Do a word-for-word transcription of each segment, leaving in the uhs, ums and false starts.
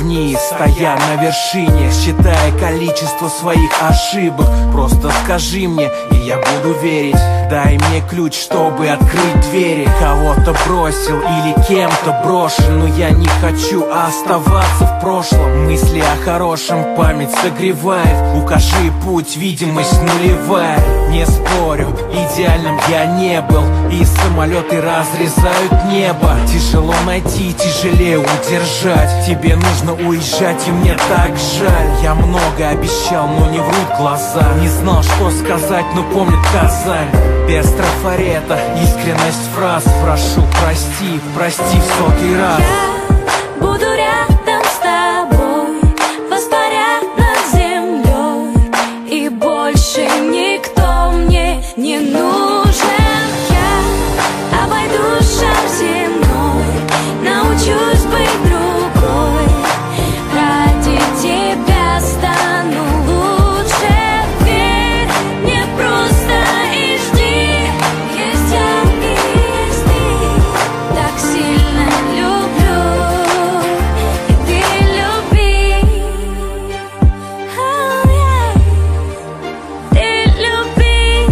вниз, стоя на вершине, считая количество своих ошибок. Просто скажи мне, и я буду верить. Дай мне ключ, чтобы открыть двери. Кого-то бросил или кем-то брошен, но я не хочу оставаться в прошлом. Мысли о хорошем память согревает. Укажи путь, видимость нулевая. Не спорю, идеальным я не был, и самолеты разрезают небо. Тяжело найти, тяжелее удержать. Тебе нужно уезжать, и мне так жаль. Я много обещал, но не врут глаза. Не знал, что сказать, но помнит Казань. Без трафарета, искренность фраз. Прошу, прости, прости в сотый раз. Я буду рядом с тобой, воспаря над землей, и больше никто мне не нужен. Я обойду шар земной, научусь быть другой. Ради тебя стану лучше. Верь мне просто и жди. Есть я и есть ты. Так сильно люблю, и ты люби. Oh, yeah. Ты люби.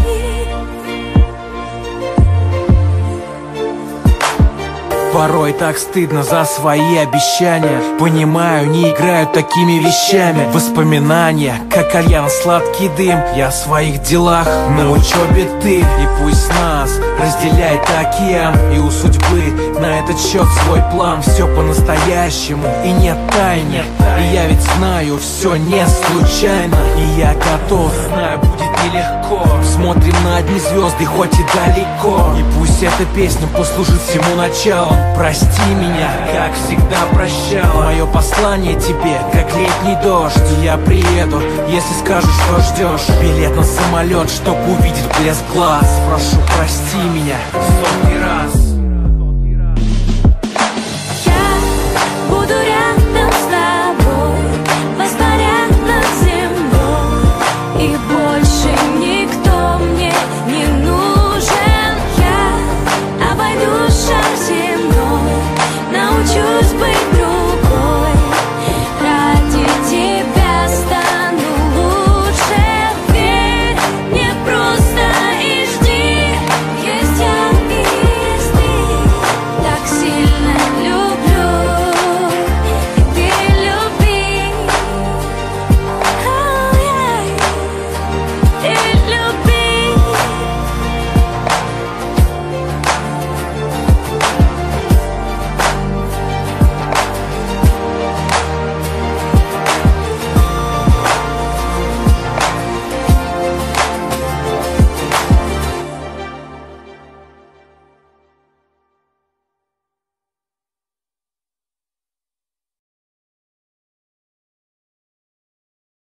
Порой так стыдно за свои обещания. Понимаю, не играют такими вещами. Воспоминания, как кальян, сладкий дым. Я о своих делах, на учебе ты. И пусть нас разделяет океан, и у судьбы на этот счет свой план. Все по-настоящему, и нет тайны. И я ведь знаю, все не случайно. И я готов, знаю, будет нелегко. Смотрим на одни звезды, хоть и далеко. И пусть эта песня послужит всему началом. Прости меня, как всегда прощала. Мое послание тебе, как летний дождь. Я приеду, если скажешь, что ждешь. Билет на самолет, чтоб увидеть блеск глаз. Прошу, прости меня в сотый раз.